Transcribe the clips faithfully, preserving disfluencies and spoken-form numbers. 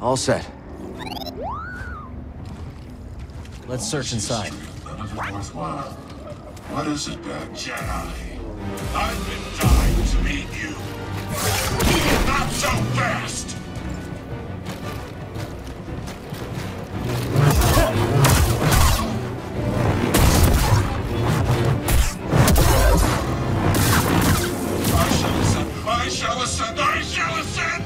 All set. Let's search inside. What is it, that Jedi? I've been dying to meet you. Not so fast! I shall ascend, I shall ascend, I shall ascend!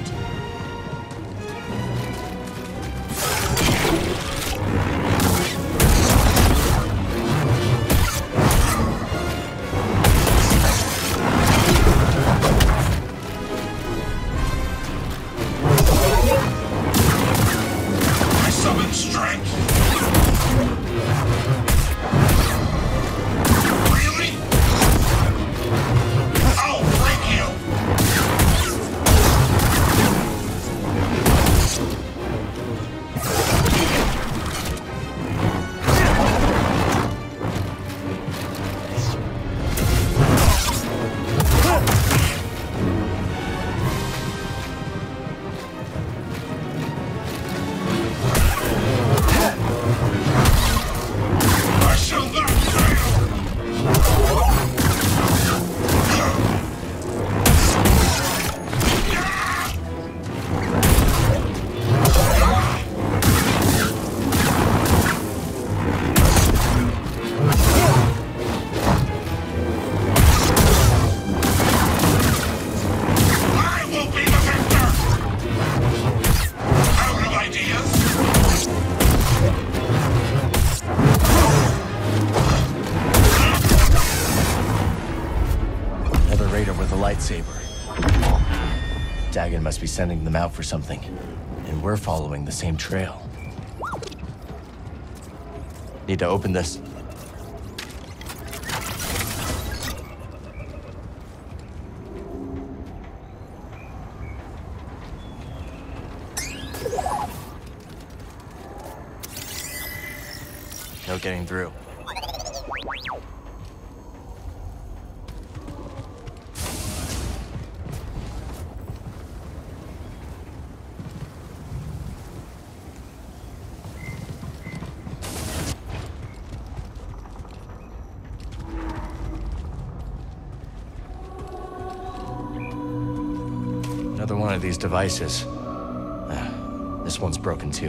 Dagon must be sending them out for something, and we're following the same trail. Need to open this. No getting through. Another one of these devices. Ah, this one's broken too.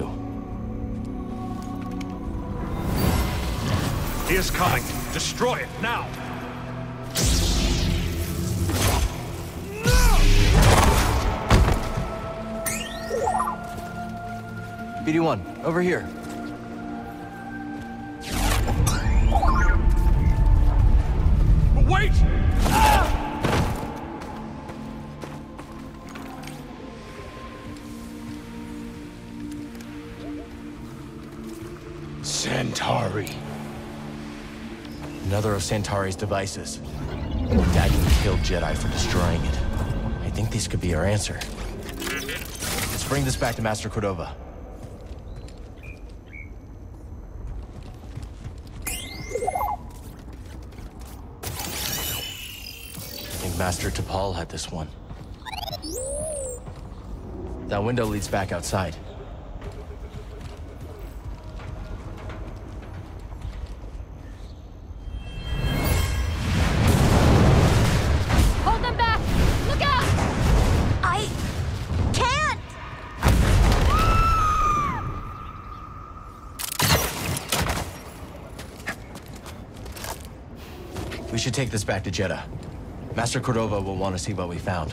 He is coming. Destroy it now. B D one, over here. Wait! Centauri. Another of Centauri's devices. Dagon killed Jedi for destroying it. I think these could be our answer. Let's bring this back to Master Cordova. I think Master T'Pol had this one. That window leads back outside. We should take this back to Jeddah. Master Cordova will want to see what we found.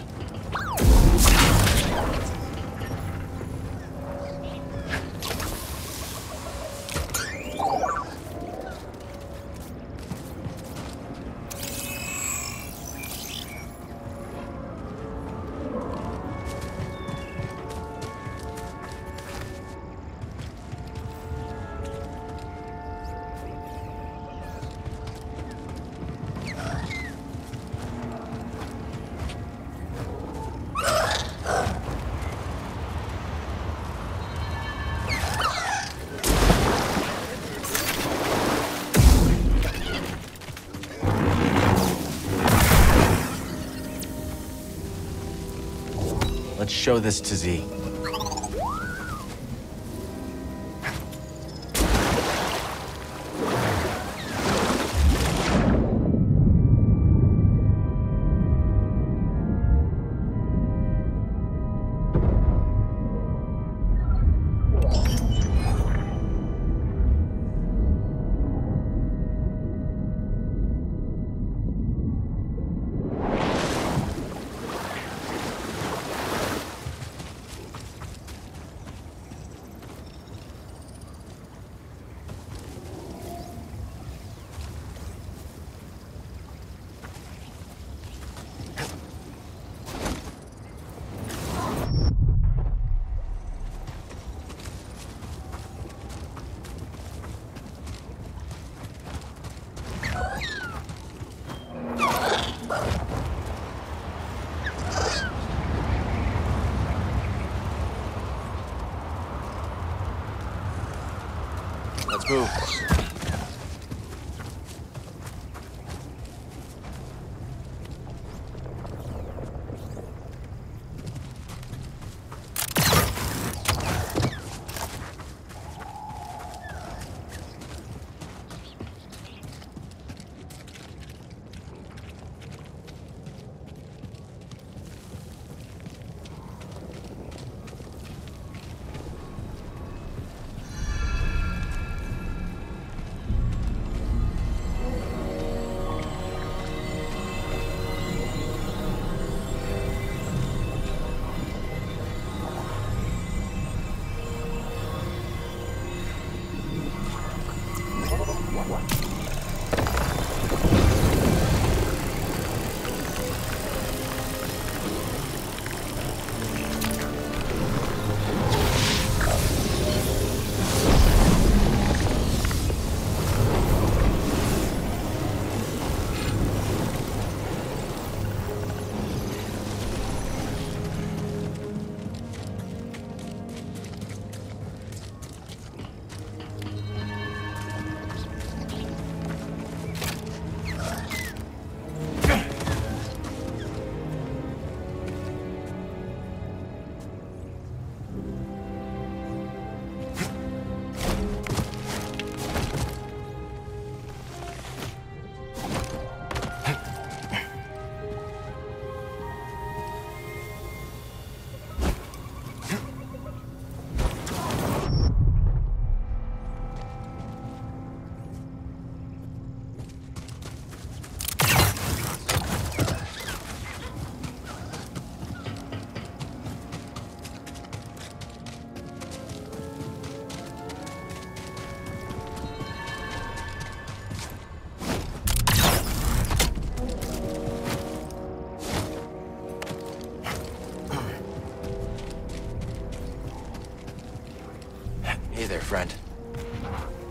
Let's show this to Z. Let's move. Hey there, friend.